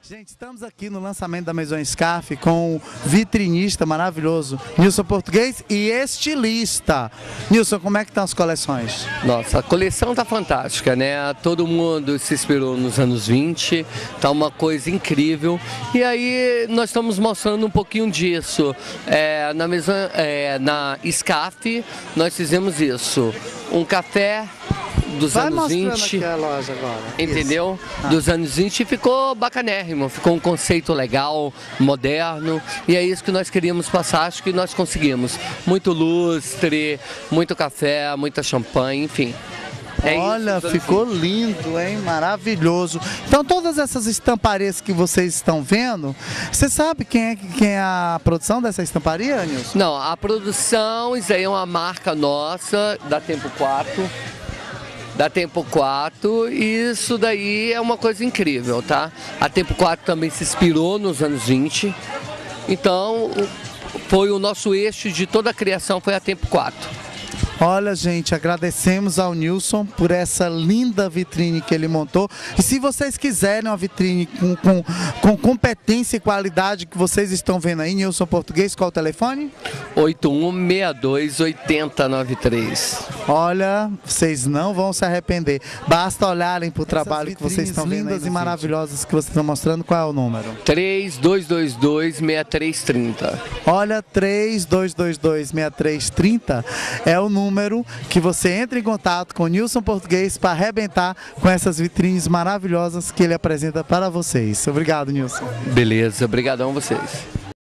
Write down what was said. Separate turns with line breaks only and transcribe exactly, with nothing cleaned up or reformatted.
Gente, estamos aqui no lançamento da Maison Scarfe com um vitrinista maravilhoso, Nilson Português, e estilista. Nilson, como é que estão as coleções?
Nossa, a coleção tá fantástica, né? Todo mundo se inspirou nos anos vinte, tá uma coisa incrível. E aí nós estamos mostrando um pouquinho disso. É, na Maison, é, na Scarfe, nós fizemos isso. Um café dos
Vai
anos vinte,
aqui a loja agora.
entendeu?
Ah.
Dos anos vinte, e ficou bacanérrimo, ficou um conceito legal, moderno, e é isso que nós queríamos passar, acho que nós conseguimos. Muito lustre, muito café, muita champanhe, enfim. É
Olha,
isso,
ficou lindo, hein? Maravilhoso. Então, todas essas estamparias que vocês estão vendo, você sabe quem é, quem é a produção dessa estamparia, Nilson?
Não, a produção, isso aí é uma marca nossa, da Tempo quatro. Da Tempo quatro, e isso daí é uma coisa incrível, tá? A Tempo quatro também se inspirou nos anos vinte, então foi o nosso eixo de toda a criação, foi a Tempo quatro.
Olha, gente, agradecemos ao Nilson por essa linda vitrine que ele montou. E se vocês quiserem uma vitrine com, com, com competência e qualidade que vocês estão vendo aí, Nilson Português, qual o telefone?
oito um seis dois, oito zero nove três.
Olha, vocês não vão se arrepender. Basta olharem para o trabalho que vocês estão vendo lindas e maravilhosas que vocês estão mostrando. Qual é o número?
três dois dois dois, seis três três zero.
Olha, três dois dois dois, seis três três zero é o número que você entra em contato com o Nilson Português para arrebentar com essas vitrines maravilhosas que ele apresenta para vocês. Obrigado, Nilson.
Beleza, obrigadão a vocês.